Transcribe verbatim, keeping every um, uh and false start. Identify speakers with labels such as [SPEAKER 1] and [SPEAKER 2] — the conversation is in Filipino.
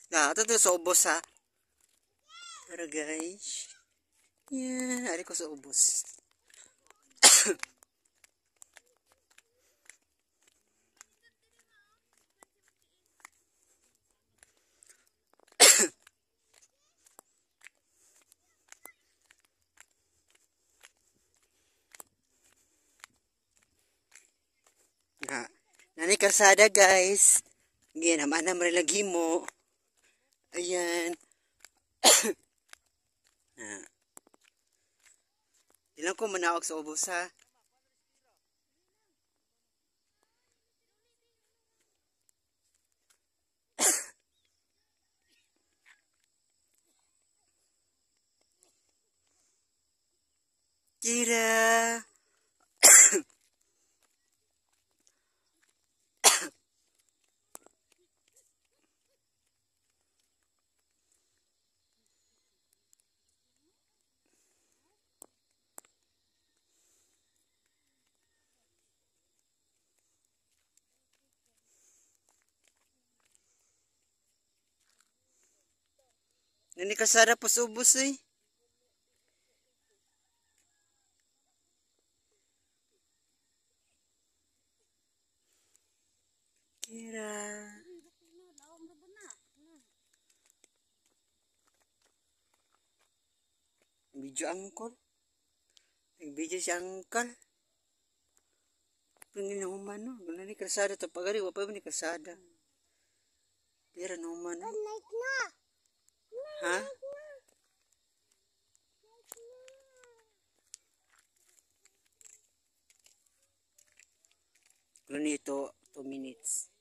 [SPEAKER 1] Na, ito to sa ubos ha. Pero guys. Yan, ari ko sa ubos. Na, nani kalsada guys. Ngayon, naman na marilagi mo. Ayan. Ah. Di lang ko manawag sa ubos ha. Kira. Nani kalsada po sa ubos eh. Kira. Video angkol. Nag-video si angkol. Pingin na humano. Gula ni kalsada to. Pagari, wapa ni kalsada. Tira na humano. Ha? Gula ni ito, two minutes.